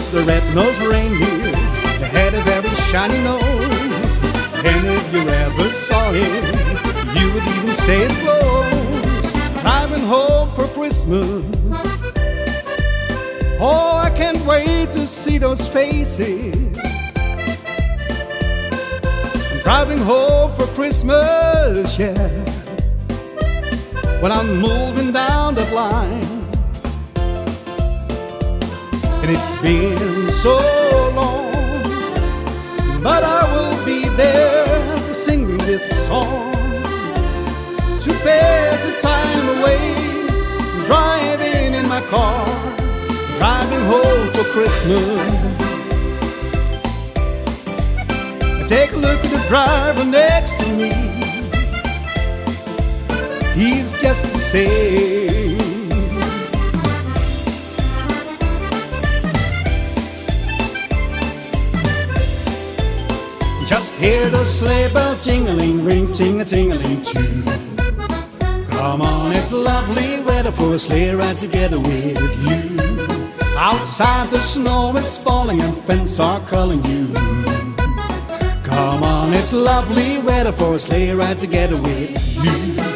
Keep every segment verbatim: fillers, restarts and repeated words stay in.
the red-nosed reindeer had a very shiny nose, and if you ever saw it, you would even say it glows. Driving home for Christmas, oh, I can't wait to see those faces. I'm driving home for Christmas, yeah, when I'm moving down that line. And it's been so long, but I will be there to sing this song, to pass the time away, driving in my car, driving home for Christmas. I take a look at the driver next to me, he's just the same. Just hear the sleigh bells jingling, ring, ting-a-ting-a-ling too. Come on, it's lovely weather for a sleigh ride together with you. Outside the snow is falling and friends are calling you. Come on, it's lovely weather for a sleigh ride together with you.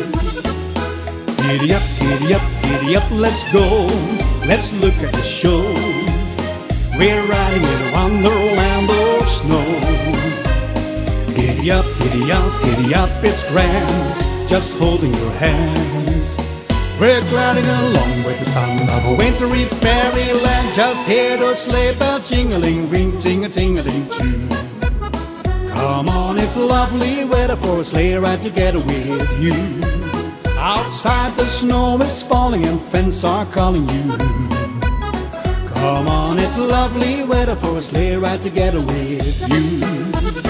Giddy up, giddy up, giddy up, let's go. Let's look at the show. We're riding in a wonderland of snow. Giddy up, giddy up, giddy up, it's grand, just holding your hands. We're gliding along with the sound of a wintry fairyland. Just hear those sleigh bells jingling, ring, ting-a-ting-a-ling too. Come on, it's lovely weather for a sleigh ride together with you. Outside the snow is falling and friends are calling you. Come on, it's lovely weather for a sleigh ride together with you.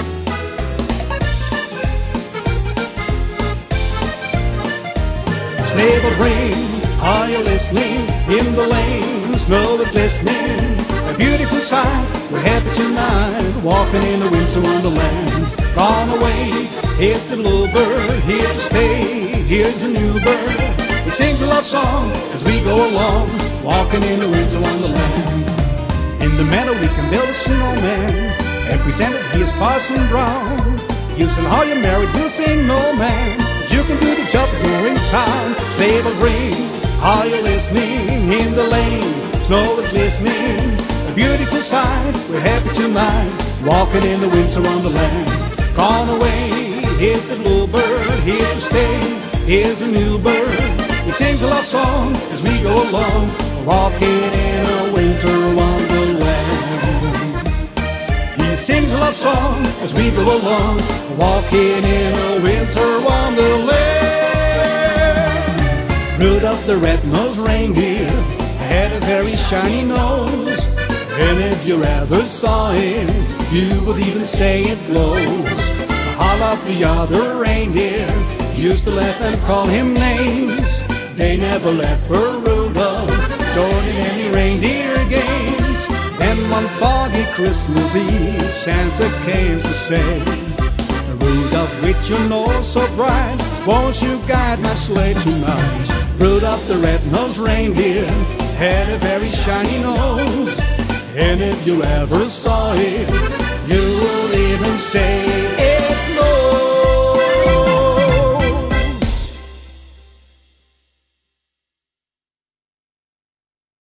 Sleigh bells ring, are you listening? In the lane, snow is glistening. A beautiful sight, we're happy tonight, walking in the winter wonderland. Gone away, here's the little bird, here to stay, here's a new bird. He sings a love song as we go along, walking in the winter wonderland. In the meadow we can build a snowman and pretend that he is Parson Brown. You say, are you married? We'll sing no man. You can do the job if you're in town. Sleigh bells ring, are you listening? In the lane, snow is glistening. A beautiful sight, we're happy tonight, walking in the winter wonderland. Gone away, here's the little bird, here to stay, here's a new bird. He sings a love song as we go along, walking in a winter wonderland. He sings a love song as we go along, walking in a winter wonderland. Rudolph the red-nosed reindeer had a very shiny nose, and if you ever saw him, you would even say it glows. All of the other reindeer used to laugh and call him names. They never let poor Rudolph join in any reindeer games. And one foggy Christmas Eve, Santa came to say, Rudolph, with your nose so bright, won't you guide my sleigh tonight? Rudolph the red-nosed reindeer had a very shiny nose, and if you ever saw it, you would even say